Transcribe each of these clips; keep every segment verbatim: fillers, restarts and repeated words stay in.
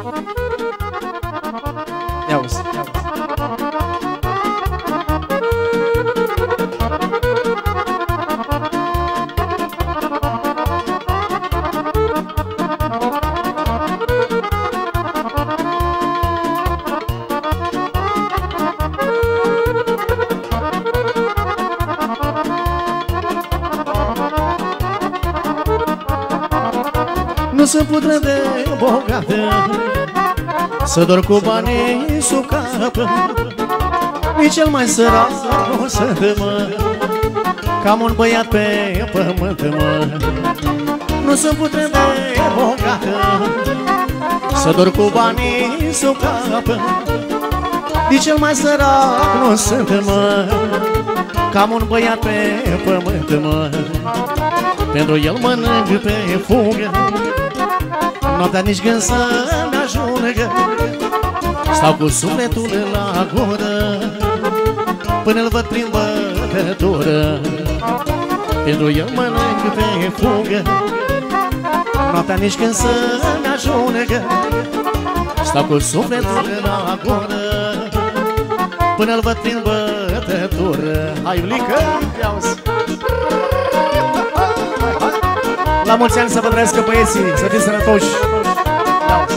Ia uzi, ia uzi. Nu sunt putră de bogată să dorm cu banii sub cap. Nici cel mai sărac nu sunt, mă, cam un băiat pe pământ, mă. Nu sunt putră de bogată să dorm cu banii sub cap. Nici cel mai sărac nu sunt, mă, cam un băiat pe pământ, mă. Pentru el mănânc pe fugă, noaptea nici gând să-mi ajungă. Stau cu sufletul la gură până-l văd prin bătătură. Pentru el mănânc pe fugă, noaptea nici când să-mi ajungă. Stau cu sufletul la gură până-l văd prin bătătură. Hai, Iulică, ia-uzi! La mulți ani să vă trăiască băieții, să fiți sănătoși! Ia-uzi!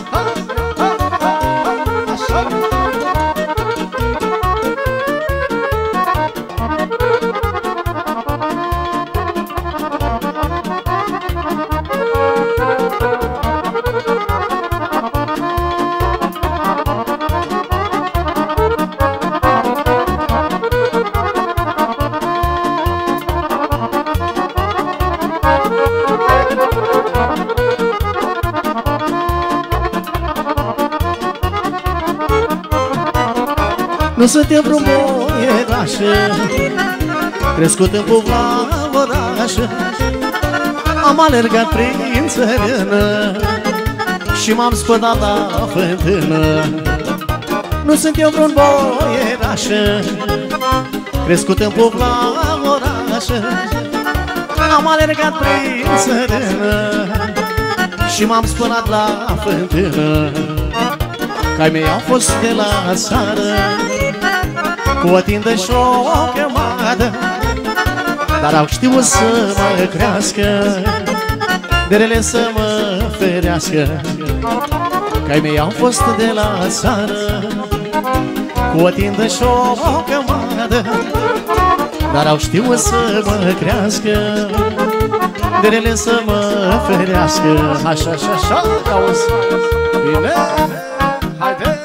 Nu suntem vreun boierașă crescut în Puvla orașă. Am alergat prin țărână și m-am spălat la fântână. Nu suntem vreun boierașă crescut în Puvla orașă. Am alergat prin țărână și m-am spălat la fântână. Că-ai mei au fost de la țară cu o tindă și o cămadă, dar au știut să mă crească, de rele să mă ferească. Că-ai mei au fost de la țară cu o tindă și o cămadă, dar au știut să mă crească, de rele să mă ferească. Așa, așa, așa, auzi, bine, haide!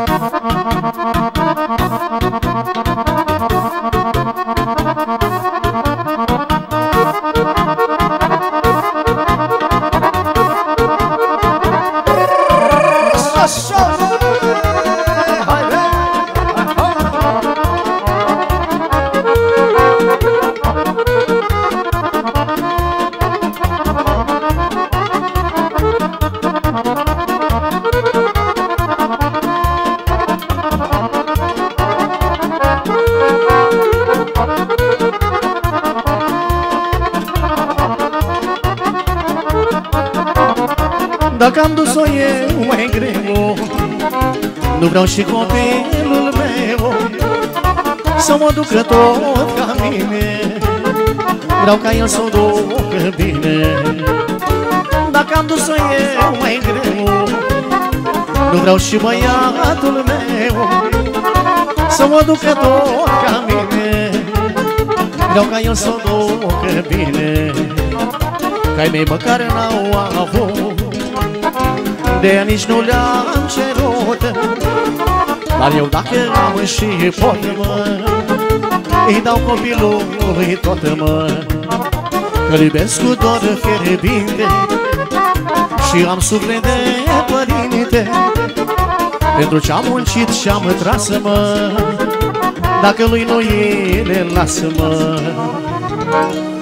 Dacă am dus-o eu mai greu, nu vreau și copilul meu să mă ducă tot ca mine. Vreau ca el să-o ducă bine. Dacă am dus-o eu mai greu, nu vreau și băiatul meu să mă ducă tot ca mine. Vreau ca el să-o ducă bine. Că-ai mei măcar n-au avut, de nici nu le-am cerut, dar eu dacă am și pot, mă, îi dau copilului tot, mă. Că-l iubesc cu dor fierbinte și am suflet de părinte, pentru ce-am muncit și-am tras, mă, dacă lui nu îi le lasă, mă.